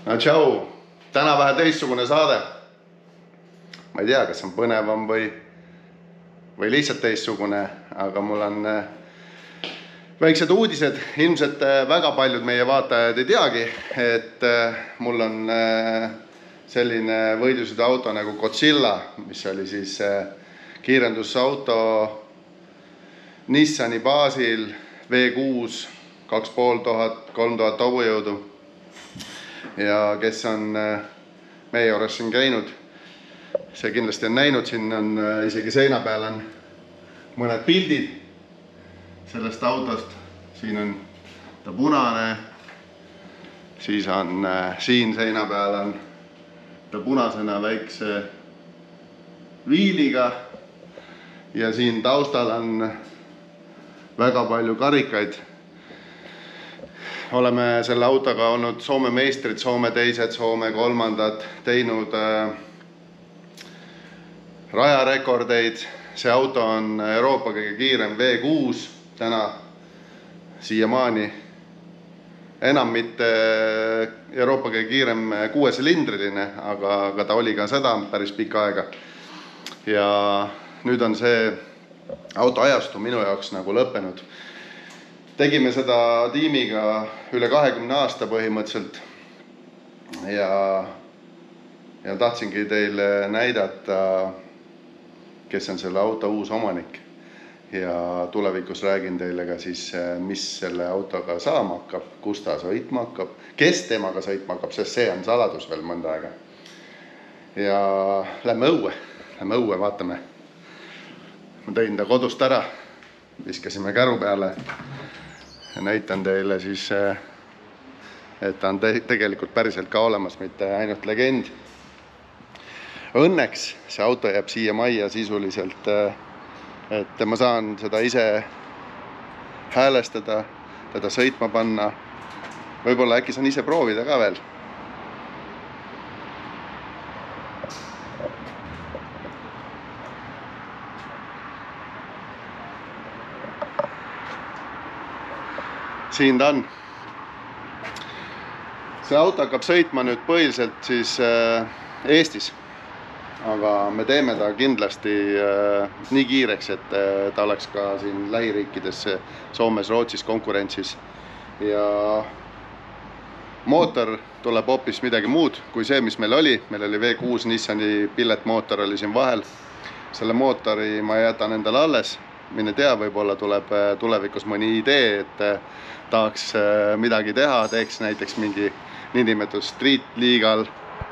No tšau, täna vähe teistsugune saade. Ma ei tea, kas on põnevam või lihtsalt teistsugune, aga mul on väiksed uudised. Ilmselt väga paljud meie vaatajad ei teagi, et mul on selline võidusõiduauto nagu Godzilla, mis oli siis kiirendusauto Nissani baasil V6, 2500, 3000 hobujõudu. Ja kes on meie juures siin käinud, see kindlasti on näinud, siin on isegi seina peal on mõned pildid sellest autost. Siin on ta punane, siis on siin seina peal on ta punasena väikse viiliga ja siin taustal on väga palju karikaid. Oleme selle autoga olnud Soome meistrid, Soome teised, Soome kolmandad, teinud rajarekordeid. See auto on Euroopa kõige kiirem V6 täna siiamaani. Enam mitte Euroopa kõige kiirem 6-silindriline, aga ta oli ka seda päris pikka aega. Ja nüüd on see auto ajastu minu jaoks nagu lõppenud. Tegime seda tiimiga üle 20 aasta põhimõtteliselt ja tahtsingi teile näidata, kes on selle auto uus omanik. Ja tulevikus räägin teile ka siis, mis selle autoga saama hakkab, kus ta sõitma hakkab, kes temaga sõitma hakkab, sest see on saladus veel mõnda aega. Ja lähme õue, vaatame. Ma tõin ta kodust ära, viskasime käru peale. Ja näitan teile siis, et ta on tegelikult päriselt ka olemas, mitte ainult legend. Õnneks see auto jääb siia majja sisuliselt, et ma saan seda ise häälestada, teda sõitma panna. Võib-olla äkki saan ise proovida ka veel. Siin ta on. See auto hakkab sõitma nüüd põhiliselt siis Eestis, aga me teeme ta kindlasti nii kiireks, et ta oleks ka siin lähiriikides Soomes, Rootsis konkurentsis. Ja mootor tuleb hoopis midagi muud kui see, mis meil oli. Meil oli V6 Nissani pilletmootor oli siin vahel. Selle mootori ma jätan endale alles. Mine tea, võib-olla tuleb tulevikus mõni idee, et tahaks midagi teha, teeks näiteks mingi niinimetatud street legal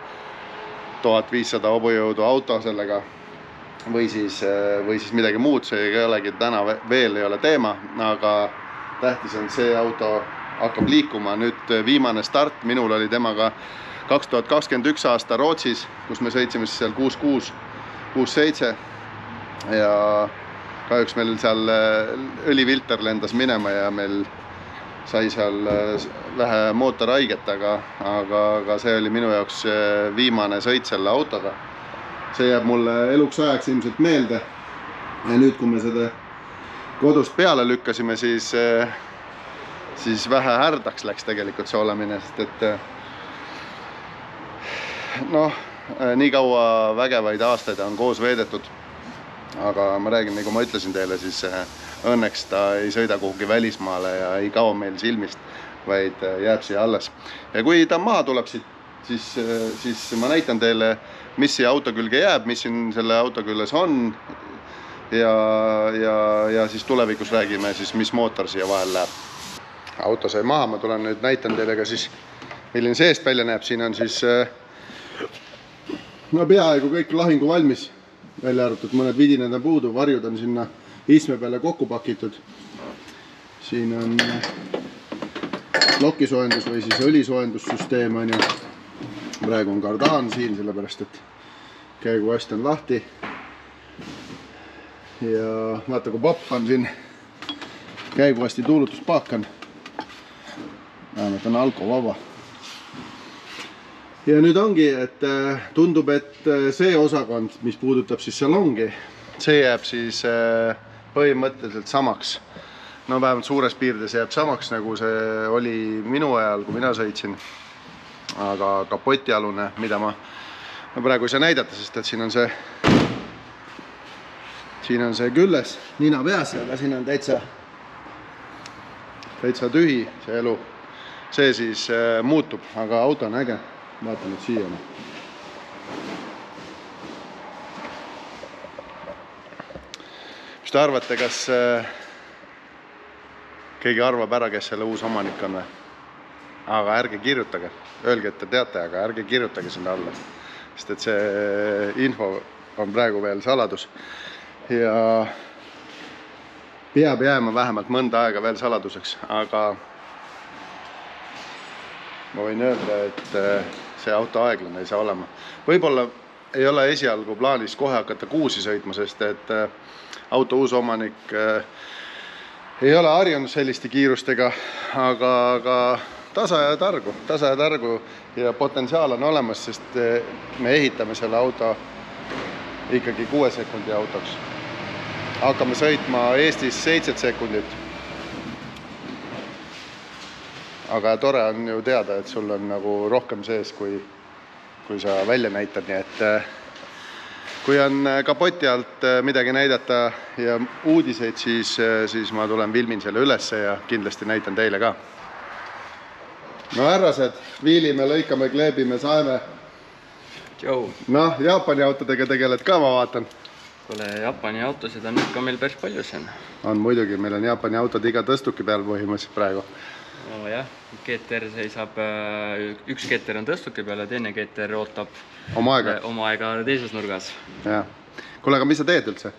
1500 hobujõudu auto sellega või siis midagi muud, see ei olegi täna veel ei ole teema, aga tähtis on see auto hakkab liikuma. Nüüd viimane start minul oli temaga 2021 aasta Rootsis, kus me sõitsime seal 6-6, 6-7 ja kahjuks meil seal õlivilter lendas minema ja meil sai seal vähe mootorhaiget, aga see oli minu jaoks viimane sõit selle autoga. See jääb mulle eluks ajaks ilmselt meelde. Ja nüüd, kui me seda kodust peale lükkasime, siis vähe härdaks läks tegelikult see olemine, sest et nii kaua vägevaid aastaid on koos veedetud. Aga ma räägin, nagu ma ütlesin teile, siis õnneks ta ei sõida kuhugi välismaale ja ei kao meil silmist, vaid jääb siia alles. Ja kui ta maha tuleb siit, siis ma näitan teile, mis siia auto külge jääb, mis siin selle auto küljes on. Ja siis tulevikus räägime, siis, mis mootor siia vahel läheb. Auto sai maha, ma tulen nüüd näitan teile ka siis, milline seest välja näeb. Siin on siis peaaegu kõik lahingu valmis. Välja arvatud mõned vidinad on puudu, varjud on sinna istme peale kokku pakitud. Siin on lokisoojendus või siis õlisoojendussysteem on ju. Praegu on kardaan siin, sellepärast et käiguast on lahti. Ja vaata, kui popp on siin käiguasti tuulutuspaak on. Vähemalt on alkovaba. Ja nüüd ongi, et tundub, et see osakond, mis puudutab siis salongi, see jääb siis põhimõtteliselt samaks. Vähemalt suures piirdes jääb samaks, nagu see oli minu ajal, kui mina sõitsin. aga kapotialune, mida ma praegu ei saa näidata, sest et siin on see külles nina peas, aga siin on täitsa tühi see elu. See siis muutub, aga auto on äge. Vaatan nüüd siia. Mis te arvate, kas keegi arvab ära, kes selle uus omanik on või? Aga ärge kirjutage. Öelge, et te teate, aga ärge kirjutage sinna alla. Sest et see info on praegu veel saladus. Ja peab jääma vähemalt mõnda aega veel saladuseks. Aga ma võin öelda, et see auto aeglane ei saa olema. Võib-olla ei ole esialgu plaanis kohe hakata kuusi sõitma, sest et auto uus omanik ei ole harjunud selliste kiirustega, aga tasa ja targu ja potentsiaal on olemas, sest me ehitame selle auto ikkagi 6 sekundi autoks. Hakkame sõitma Eestis 7 sekundit. Aga tore on ju teada, et sul on nagu rohkem sees, kui sa välja näitad, nii et kui on kapoti alt midagi näidata ja uudiseid, siis ma tulen filmin selle ülesse ja kindlasti näitan teile ka. No härrased, viilime, lõikame, kleebime, saeme. Noh, Jaapani autodega tegeled ka, ma vaatan. Kuule, Jaapani autosid on ikka meil päris palju siin. On muidugi, meil on Jaapani autod iga tõstuki peal põhimõtteliselt praegu. No jah, GTR seisab, üks GTR on tõstuki peal ja teine GTR ootab oma aega teises nurgas. Kuule, aga mis sa teed üldse?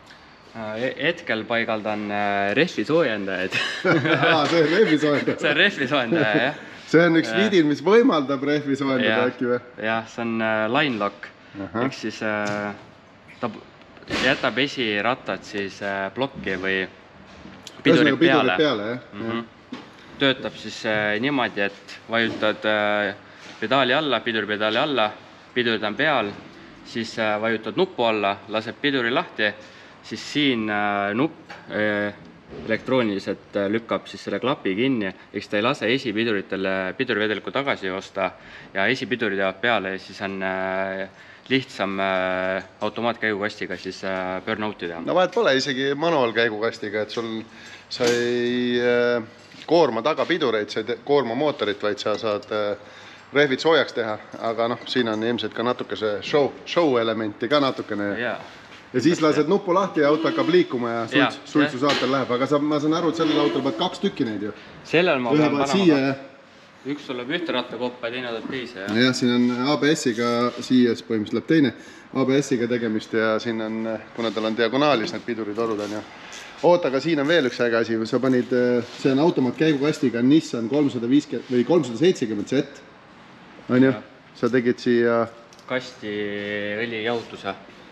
Hetkel paigaldan rehvisoojendajaid. See on rehvisoojendaja? See on rehvisoojendaja, jah. See on üks vidin, mis võimaldab rehvisoojendada äkki või? Jah, see on line lock. Ehk siis ta jätab esirattad siis plokki või pidurid peale. Töötab siis niimoodi, et vajutad pedaali alla, piduripedaali alla, pidurid on peal, siis vajutad nuppu alla, laseb piduri lahti, siis siin nupp elektrooniliselt lükkab siis selle klapi kinni, eks ta ei lase esipiduritel pidurivedelikku tagasi joosta ja esipidurid jäävad peale ja siis on lihtsam automaatkäigukastiga siis burn-out'i teha. No vahet pole isegi manuaalkäigukastiga, et sa ei koorma taga pidureid, sa ei koorma mootorit, vaid sa saad rehvid soojaks teha, aga noh, siin on ilmselt ka natuke see show elementi ka natukene. Ja siis lased nuppu lahti ja auto hakkab liikuma ja suitsu saatel läheb, aga ma saan aru, et sellel autol pead 2 tükki neid ju. Sellel ma pean panema. Üks tuleb ühte rattakoppa ja teine tuleb teise. Jah, siin on ABS-iga, siies põhimõtteliselt läheb teine ABS-iga tegemist ja siin on, kuna tal on diagonaalis need piduritorud on ju. Oota, aga siin on veel üks äge asi, sa panid, see on automaatkäigukastiga Nissan 350 või 370 Z. On ju? Sa tegid siia kasti õlijahutuse.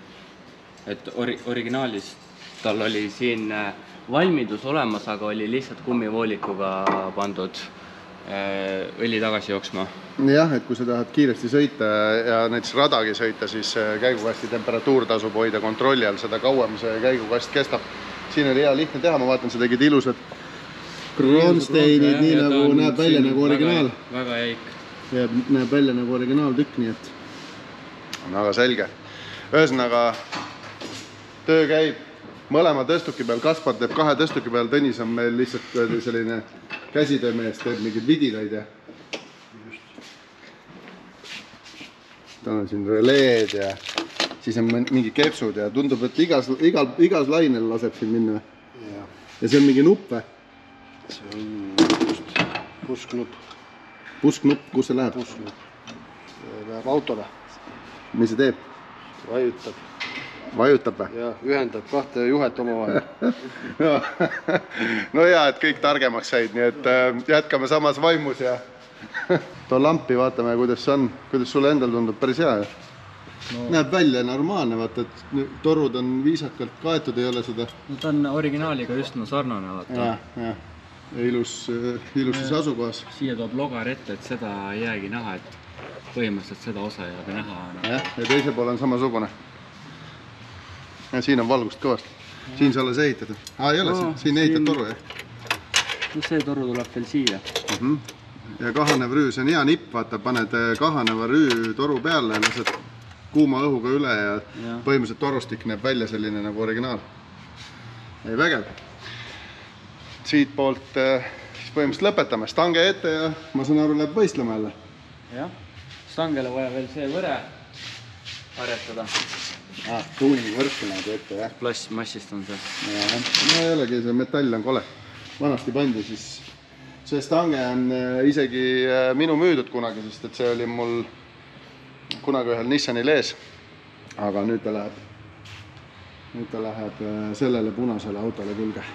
Et originaalis tal oli siin valmidus olemas, aga oli lihtsalt kummivoolikuga pandud õli tagasi jooksma. Jah, et kui sa tahad kiiresti sõita ja näiteks radagi sõita, siis käigukasti temperatuur tasub hoida kontrolli all, seda kauem see käigukast kestab. Siin oli hea lihtne teha, ma vaatan, sa tegid ilusad kronsteinid, nii nagu näeb välja nagu originaal. Väga jäik. Näeb välja nagu originaaltükk, nii et on väga selge. Ühesõnaga, töö käib mõlema tõstuki peal, Kaspar teeb 2 tõstuki peal, Tõnis on meil lihtsalt selline käsitöömees, teeb mingid vidilaid ja tal on siin releed ja siis on mingi kepsud ja tundub, et igas lainel laseb siin minna. Ja see on mingi nupp või? See on pusknupp. Pusknupp, kus see läheb? Pusknupp. See läheb autole. Mis see teeb? Vajutab. Vajutab või? Ja ühendab 2 juhet oma vahel. No hea, et kõik targemaks said, nii et jätkame samas vaimus ja too lampi vaatame, kuidas see on, kuidas sulle endal tundub, päris hea. Näeb välja normaalne, vaata, et torud on viisakalt kaetud, ei ole seda. No ta on originaaliga just sarnane, vaata. Ja, ilusis asukohas. Siia toob logar ette, et seda ei jäägi näha, et põhimõtteliselt seda osa ei jäägi näha. Ja teise poole on samasugune. Ja siin on valgust kõvasti. Siin sa alles ehitad. Ei ole, siin ehitad toru, jah? No see toru tuleb veel siia. ja kahanev rüü, see on hea nipp, vaata, paned kahaneva rüü toru peale, lased kuuma õhuga üle ja põhimõtteliselt torustik näeb välja selline nagu originaal. Ei vägev. Siit poolt siis põhimõtteliselt lõpetame. Stange ette ja ma saan aru, läheb võistlema jälle. Jah, stangele vaja veel see võre harjatada. Tuuningi võrku nagu ette, jah? Plastmassist on see. No ei olegi, see metall on kole. Vanasti pandi siis. See stange on isegi minu müüdud kunagi, sest et see oli mul kunagi ühel Nissanil ees. Aga nüüd ta läheb sellele punasele autole külge.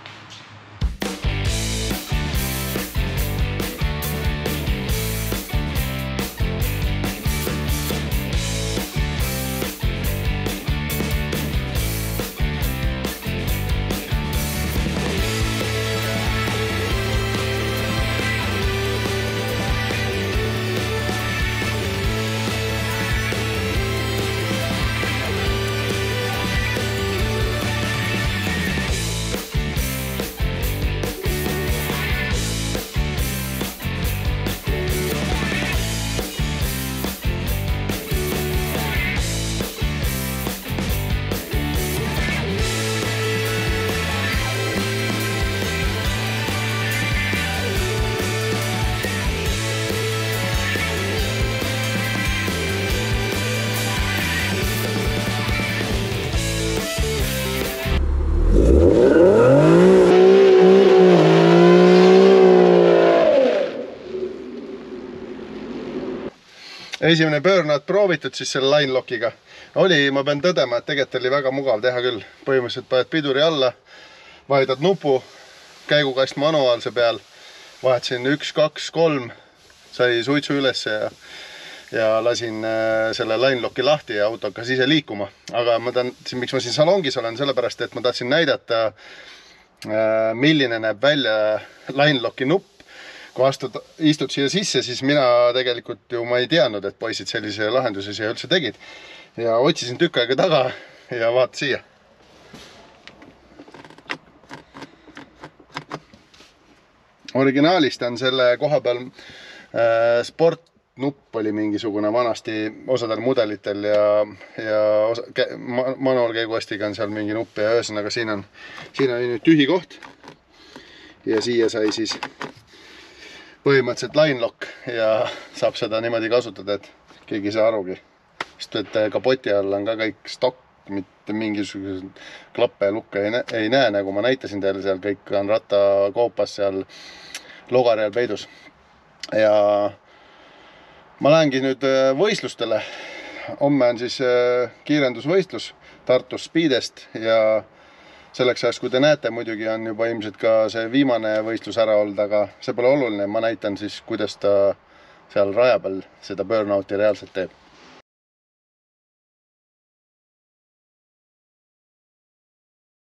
Esimene burnout proovitud siis selle line lockiga. Ma pean tõdema, et tegelikult oli väga mugav teha küll. Põhimõtteliselt paned piduri alla, vahitad nupu, käigukast manuaalse peal, vahetasin 1, 2, 3, sai suitsu üles ja lasin selle line locki lahti ja auto hakkas ise liikuma. Aga miks ma siin salongis olen, sellepärast, et ma tahtsin näidata, milline näeb välja line locki nupp. Kui istud siia sisse, siis mina tegelikult ju ma ei teadnud, et poisid sellise lahenduse siia üldse tegid. Ja otsisin tükk aega taga ja vaata siia. Originaalist on selle koha peal sportnupp oli mingisugune vanasti osadel mudelitel ja manuaalkäiguastiga on seal mingi nupp ja ühesõnaga siin on nüüd tühi koht ja siia sai siis põhimõtteliselt line lock ja saab seda niimoodi kasutada, et keegi ei saa arugi. Sest et kapoti all on ka kõik stokk, mitte mingisugused klappe ja lukke ei näe, nagu ma näitasin teile seal, kõik on rattakoopas seal logari all peidus. Ja ma lähengi nüüd võistlustele. Homme on siis kiirendusvõistlus Tartus Speedest ja selleks ajaks, kui te näete, muidugi on juba ilmselt ka see viimane võistlus ära olnud, aga see pole oluline, ma näitan siis, kuidas ta seal raja peal seda burnouti reaalselt teeb.